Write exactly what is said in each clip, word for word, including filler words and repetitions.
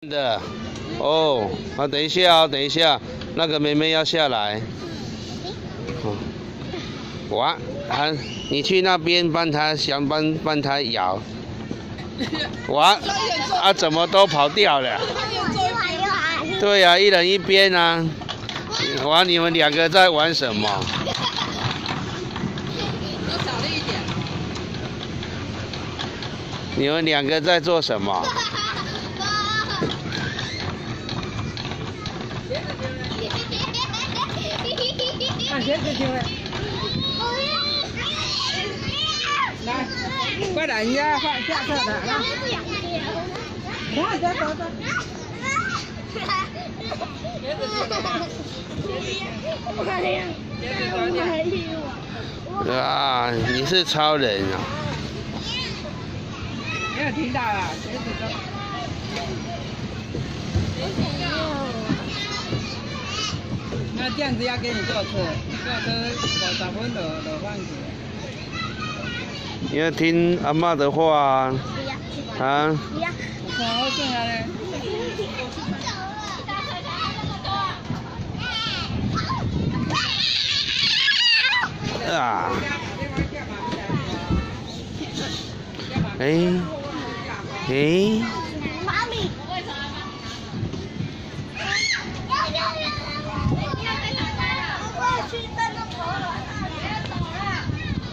的哦，啊，等一下哦，等一下，那个妹妹要下来。哦，哇，啊，你去那边帮她，想帮帮她摇。哇，啊，怎么都跑掉了？对呀、啊，一人一边啊。哇，你们两个在玩什么？你们两个在做什么？ 来，快点，人家下下课了，来，来，走走走。 啊，你是超人啊！ 没有听到啦，鞋子走。那这样子要给你坐车，坐车五十分就就放弃。 你要听阿嬷的话啊！啊！ 好进来嘞。 啊！哎哎！ 妈咪。我去蹬个头了，别走了。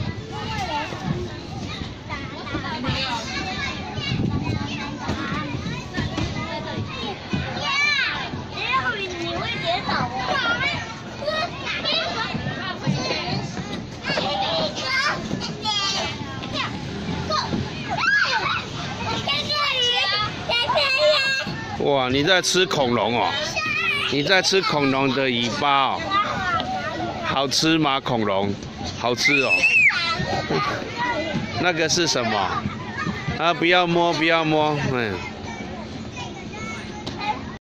你会跌倒哦。 哇，你在吃恐龙哦？你在吃恐龙的尾巴哦？好吃吗？恐龙，好吃哦。那个是什么？啊，不要摸，不要摸，嗯。